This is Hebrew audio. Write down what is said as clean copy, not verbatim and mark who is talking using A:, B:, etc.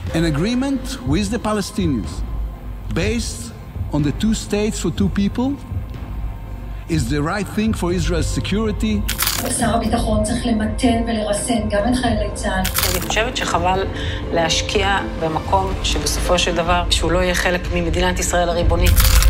A: An agreement with the Palestinians based on the two states for two people is the right thing for Israel's security.
B: שר הביטחון צריך למתן ולרסן גם את חיילי צה"ל.
C: אני חושבת שחבל להשקיע במקום שבסופו של דבר שהוא לא יהיה חלק ממדינת ישראל הריבונית.